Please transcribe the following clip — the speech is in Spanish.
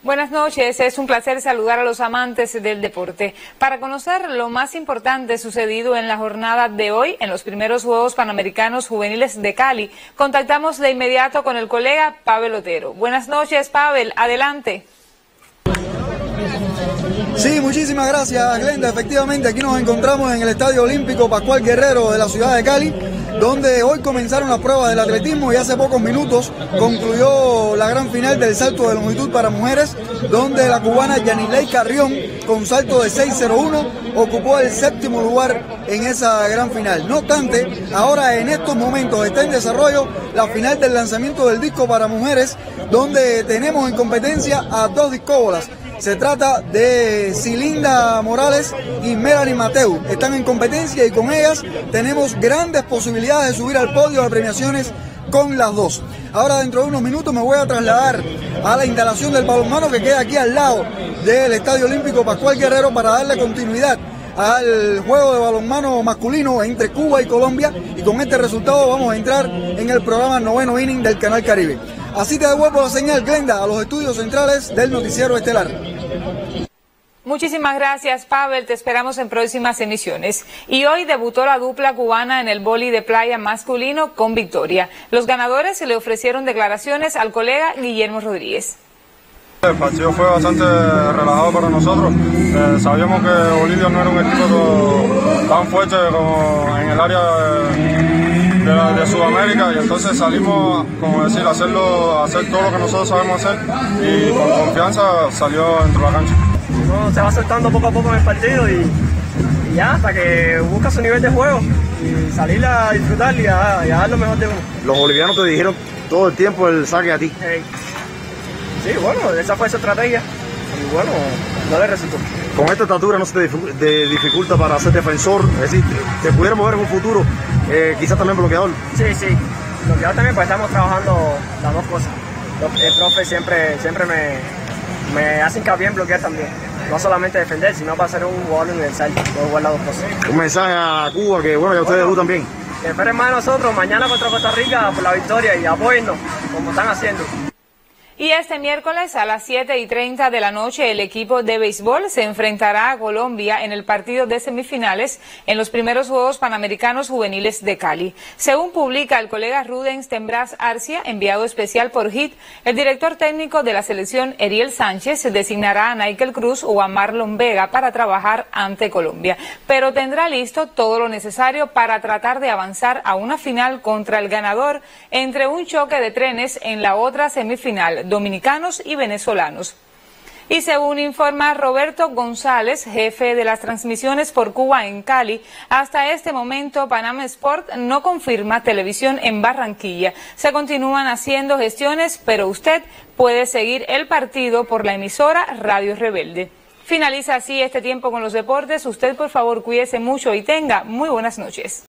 Buenas noches, es un placer saludar a los amantes del deporte. Para conocer lo más importante sucedido en la jornada de hoy, en los primeros Juegos Panamericanos Juveniles de Cali, contactamos de inmediato con el colega Pavel Otero. Buenas noches, Pavel, adelante. Sí, muchísimas gracias, Glenda. Efectivamente, aquí nos encontramos en el Estadio Olímpico Pascual Guerrero de la ciudad de Cali, donde hoy comenzaron las pruebas del atletismo y hace pocos minutos concluyó la gran final del salto de longitud para mujeres, donde la cubana Yanilei Carrión, con salto de 6.01, ocupó el séptimo lugar en esa gran final. No obstante, ahora en estos momentos está en desarrollo la final del lanzamiento del disco para mujeres, donde tenemos en competencia a dos discóbolas. Se trata de Cilinda Morales y Melanie Mateu. Están en competencia y con ellas tenemos grandes posibilidades de subir al podio de premiaciones con las dos. Ahora dentro de unos minutos me voy a trasladar a la instalación del balonmano que queda aquí al lado del Estadio Olímpico Pascual Guerrero para darle continuidad al juego de balonmano masculino entre Cuba y Colombia, y con este resultado vamos a entrar en el programa Noveno Inning del Canal Caribe. Así te devuelvo la señal, Glenda, a los estudios centrales del Noticiero Estelar. Muchísimas gracias, Pavel, te esperamos en próximas emisiones. Y hoy debutó la dupla cubana en el vóley de playa masculino con victoria. Los ganadores se le ofrecieron declaraciones al colega Guillermo Rodríguez. El partido fue bastante relajado para nosotros. Sabíamos que Bolivia no era un equipo tan fuerte como en el área de Sudamérica, y entonces salimos, como decir, a hacer todo lo que nosotros sabemos hacer, y con confianza salió dentro de la cancha. Uno se va soltando poco a poco en el partido y ya, hasta que busca su nivel de juego y salir a disfrutar y a dar lo mejor de uno. Los bolivianos te dijeron todo el tiempo el saque a ti. Sí, bueno, esa fue su estrategia y bueno, no le resultó. Con esta estatura no se te dificulta para ser defensor, es decir, te pudiera mover en un futuro, quizás también bloqueador. Sí, bloqueador también, pues estamos trabajando las dos cosas. El profe siempre me hace hincapié en bloquear también, no solamente defender, sino para ser un jugador universal, puedo jugar las dos cosas. Un mensaje a Cuba, que bueno, ya ustedes debutan bien. Que esperen más de nosotros mañana contra Costa Rica por la victoria y apóyennos como están haciendo. Y este miércoles a las 7:30 de la noche el equipo de béisbol se enfrentará a Colombia en el partido de semifinales en los primeros Juegos Panamericanos Juveniles de Cali. Según publica el colega Rudens Tembraz Arcia, enviado especial por HIT, el director técnico de la selección, Eriel Sánchez, designará a Naikel Cruz o a Marlon Vega para trabajar ante Colombia, pero tendrá listo todo lo necesario para tratar de avanzar a una final contra el ganador entre un choque de trenes en la otra semifinal, dominicanos y venezolanos. Y según informa Roberto González, jefe de las transmisiones por Cuba en Cali, hasta este momento Panama Sport no confirma televisión en Barranquilla. Se continúan haciendo gestiones, pero usted puede seguir el partido por la emisora Radio Rebelde. Finaliza así este tiempo con los deportes. Usted por favor cuídese mucho y tenga muy buenas noches.